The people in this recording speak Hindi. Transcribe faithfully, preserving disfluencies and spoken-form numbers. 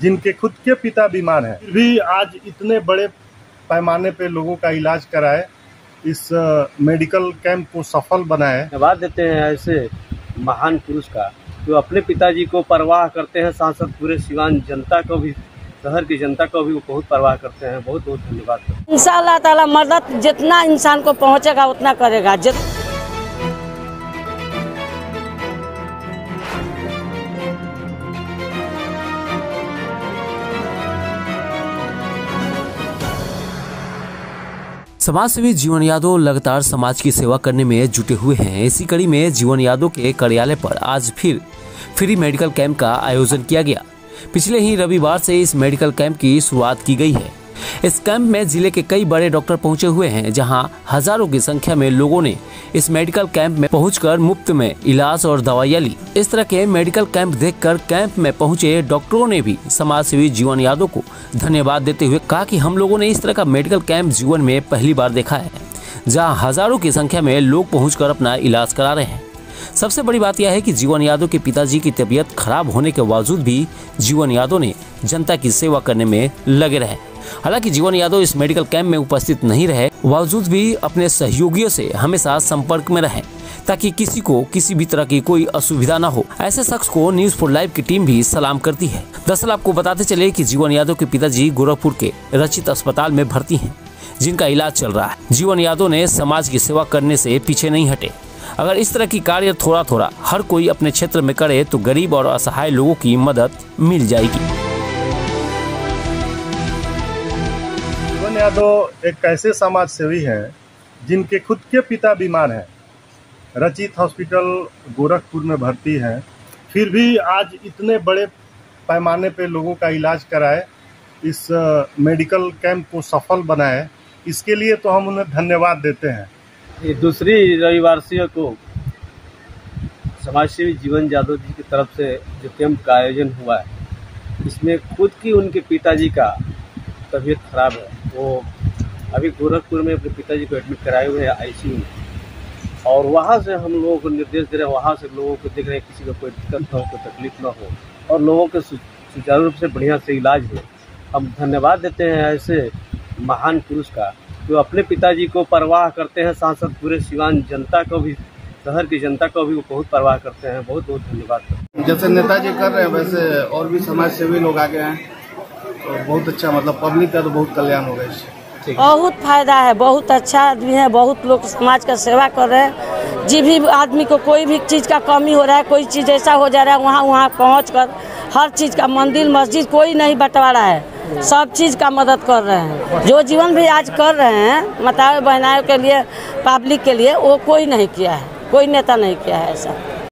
जिनके खुद के पिता बीमार हैं, फिर भी आज इतने बड़े पैमाने पे लोगों का इलाज कराए, इस मेडिकल कैंप को सफल बनाए। धन्यवाद देते हैं ऐसे महान पुरुष का जो अपने पिताजी को परवाह करते हैं, साथ साथ पूरे सिवान जनता को भी, शहर की जनता को भी वो बहुत परवाह करते हैं। बहुत बहुत धन्यवाद। इंशाअल्लाह ताला मदद जितना इंसान को पहुंचेगा उतना करेगा। जित समाज सेवी जीवन यादव लगातार समाज की सेवा करने में जुटे हुए हैं। इसी कड़ी में जीवन यादव के कार्यालय पर आज फिर फ्री मेडिकल कैंप का आयोजन किया गया। पिछले ही रविवार से इस मेडिकल कैंप की शुरुआत की गई है। इस कैंप में जिले के कई बड़े डॉक्टर पहुंचे हुए हैं, जहां हजारों की संख्या में लोगों ने इस मेडिकल कैंप में पहुंचकर मुफ्त में इलाज और दवाइयां ली। इस तरह के मेडिकल कैंप देखकर कैंप में पहुंचे डॉक्टरों ने भी समाज सेवी जीवन यादव को धन्यवाद देते हुए कहा कि हम लोगों ने इस तरह का मेडिकल कैंप जीवन में पहली बार देखा है, जहाँ हजारों की संख्या में लोग पहुँच अपना इलाज करा रहे हैं। सबसे बड़ी बात यह है कि जीवन यादव के पिताजी की तबीयत खराब होने के बावजूद भी जीवन यादव ने जनता की सेवा करने में लगे रहे। हालांकि जीवन यादव इस मेडिकल कैंप में उपस्थित नहीं रहे, बावजूद भी अपने सहयोगियों से हमेशा संपर्क में रहे ताकि किसी को किसी भी तरह की कोई असुविधा न हो। ऐसे शख्स को न्यूज फॉर लाइव की टीम भी सलाम करती है। दरअसल आपको बताते चले कि जीवन यादव के पिताजी गोरखपुर के रचित अस्पताल में भर्ती हैं, जिनका इलाज चल रहा है। जीवन यादव ने समाज की सेवा करने से पीछे नहीं हटे। अगर इस तरह की कार्य थोड़ा थोड़ा हर कोई अपने क्षेत्र में करे तो गरीब और असहाय लोगों की मदद मिल जाएगी। जीवन यादव एक ऐसे समाज सेवी हैं जिनके खुद के पिता बीमार हैं, रचित हॉस्पिटल गोरखपुर में भर्ती हैं, फिर भी आज इतने बड़े पैमाने पे लोगों का इलाज कराए, इस मेडिकल कैंप को सफल बनाए। इसके लिए तो हम उन्हें धन्यवाद देते हैं। ये दूसरी रविवार को समाज सेवी जीवन यादव जी की तरफ से जो कैंप का आयोजन हुआ है, इसमें खुद की उनके पिताजी का तबीयत खराब है। वो अभी गोरखपुर में अपने पिताजी को एडमिट कराए हुए हैं आईसीयू में, और वहाँ से हम लोगों को निर्देश दे रहे हैं, वहाँ से लोगों को देख रहे हैं किसी को कोई दिक्कत ना हो, कोई तकलीफ ना हो और लोगों के सुचारू रूप से बढ़िया से इलाज हो। हम धन्यवाद देते हैं ऐसे महान पुरुष का जो अपने पिताजी को परवाह करते हैं, साथ साथ पूरे सिवान जनता को भी, शहर की जनता को भी वो बहुत परवाह करते हैं। बहुत बहुत धन्यवाद। जैसे नेताजी कर रहे हैं वैसे और भी समाज सेवी लोग आगे हैं, तो बहुत अच्छा, मतलब पब्लिक का तो बहुत कल्याण होगा इससे। बहुत फायदा है, बहुत अच्छा आदमी है, बहुत लोग समाज का सेवा कर रहे हैं। जी भी आदमी को कोई भी चीज़ का कमी हो रहा है, कोई चीज़ ऐसा हो जा रहा है, वहाँ वहाँ पहुँच कर हर चीज़ का, मंदिर मस्जिद कोई नहीं बंटवारा है, सब चीज़ का मदद कर रहे हैं। जो जीवन भी आज कर रहे हैं माताओं बहनों के लिए, पब्लिक के लिए, वो कोई नहीं किया है, कोई नेता नहीं किया है ऐसा।